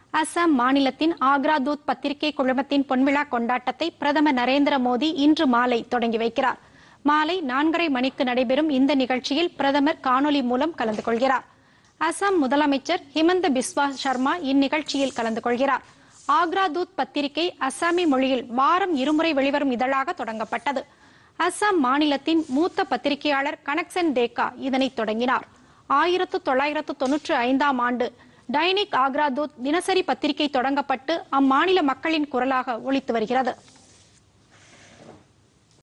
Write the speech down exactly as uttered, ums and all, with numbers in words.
அசாம் மாநிலத்தின் ஆக்ரா தூத் பத்திரிகை குழுமத்தின் பொன்விழா கொண்டாட்டத்தை பிரதமர் நரேந்திர மோடி இன்று மாலை தொடங்கி வைக்கிறார். மாலை நான்கரை மணிக்கு நடைபெறும் இந்த நிகழ்ச்சியில் பிரதமர் காணொலி மூலம் கலந்து கொள்கிறார். அசாம் முதலமைச்சர் ஹிமந்த பிஸ்வா சர்மா இந்நிகழ்ச்சியில் கலந்து கொள்கிறார். ஆக்ரா தூத் பத்திரிகை அசாமி மொழியில் வாரம் இருமுறை வெளிவரும் இதழாக தொடங்கப்பட்டது. அசாம் மாநிலத்தின் மூத்த பத்திரிகையாளர் கனக்சென் தேக்கா இதனை தொடங்கினார். ஆயிரத்து தொள்ளாயிரத்து தொன்னூற்று ஐந்தாம் ஆண்டு டைனிக் ஆக்ரா தூத் தினசரி பத்திரிகை தொடங்கப்பட்டு அம்மாநில மக்களின் குரலாக ஒலித்து வருகிறது.